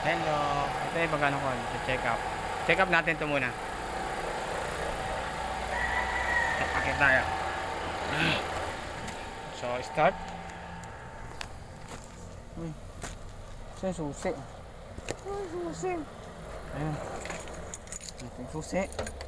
Hello. Ito yung pagkano ko. Check up. Check up natin ito muna. Pakit tayo. So, start. Uy. Ito yung susi. Uy, susi. Ayan. Ito yung susi.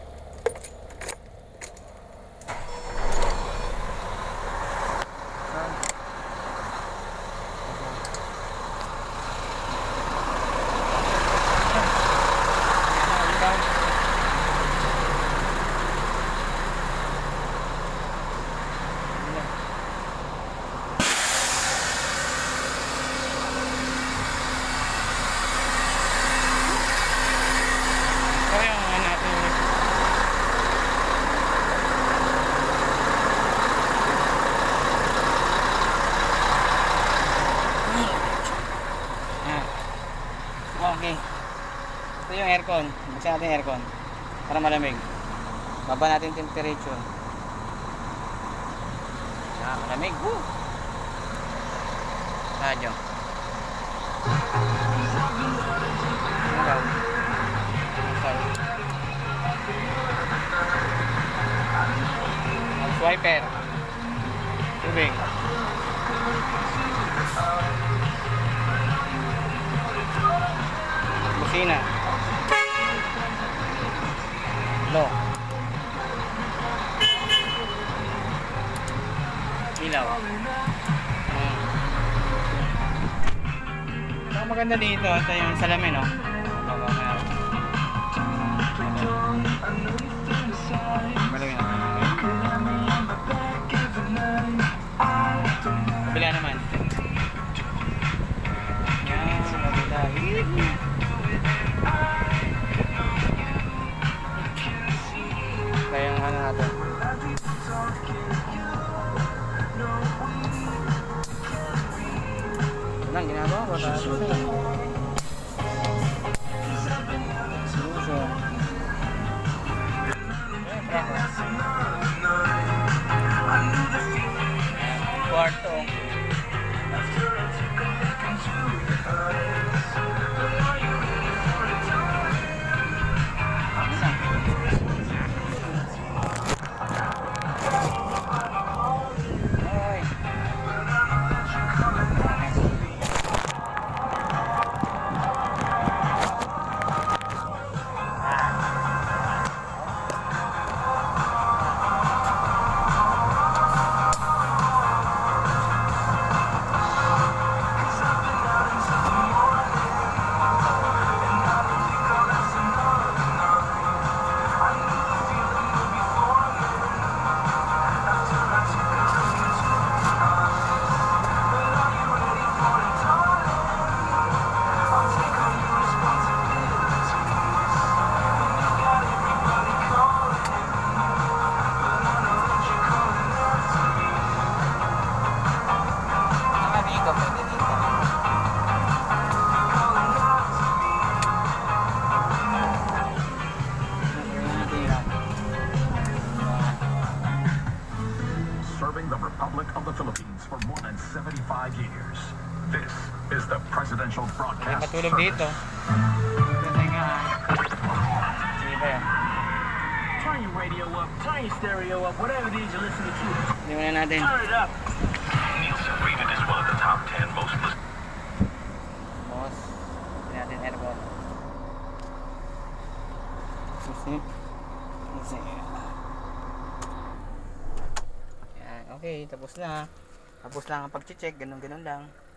Okay. Ito yung aircon. Buksan natin yung aircon para malamig. Baba natin temperature. Malamig. Woo! Radyo. Ilaw. Swiper. Tubig. Busina. Low. Ilaw. Ang maganda dito, ito yung salamin, no? Malamig na. Kabila naman. Yan, kabila. Kaya yung ano natin. Ito lang ginagawa ko. Suso. Kwarto. Serving the Republic of the Philippines for more than 75 years. This is the Presidential Broadcast Matulog Service. dito. Kasi nga. Sige ba yan? Turn your radio up, turn your stereo up, whatever it is you're listening to. Hindi mo na natin. Turn it up. Nielsen rated as one of the top 10 most listened. Boss. Hindi natin aircon. Susi. Susi. Yan. Okay, tapos na. Tapos lang ang pag-check. Ganun-ganun lang.